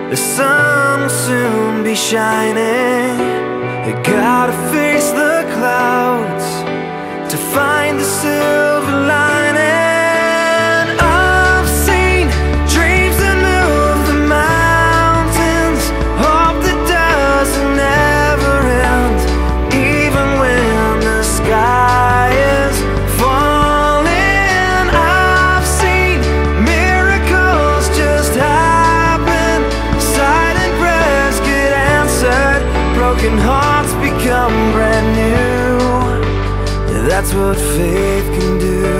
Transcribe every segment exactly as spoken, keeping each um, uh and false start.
The sun will soon be shining. You gotta face the clouds to find the silver lining. I've seen dreams that move the mountains, hope that doesn't ever end, even when the sky is falling. I've seen miracles just happen, silent prayers get answered, broken hearts become brand new. That's what faith can do.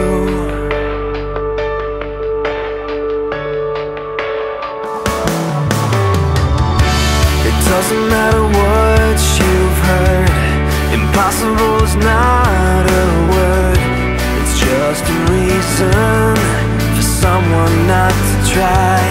It doesn't matter what you've heard, impossible is not a word. It's just a reason for someone not to try.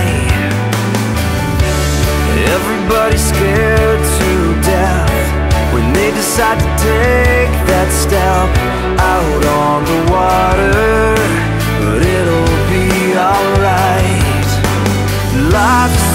Everybody's scared to death when they decide to take that step out on the water, but it'll be alright. Life's